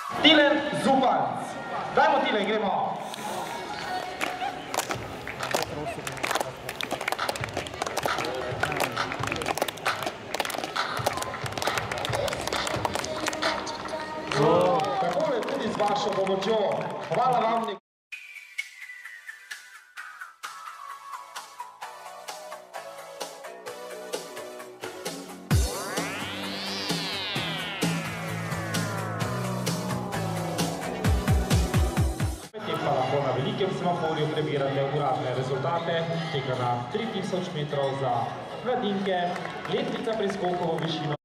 Tilen Zupanc. Dajmo Tilen, gremo. Tako je tudi z vašo pomočjo. Hvala vam. Pa lahko na velikem semaforju prebirate uradne rezultate tega na 3000 metrov za mladinke, letvica pri skoku v višino.